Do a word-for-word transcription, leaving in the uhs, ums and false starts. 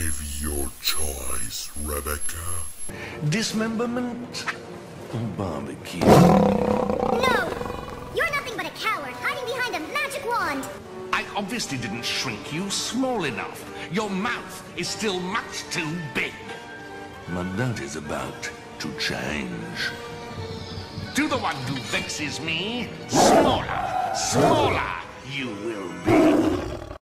Have your choice, Rebecca. Dismemberment or barbecue? No! You're nothing but a coward hiding behind a magic wand. I obviously didn't shrink you small enough. Your mouth is still much too big. But that is about to change. To the one who vexes me, smaller, smaller you will be.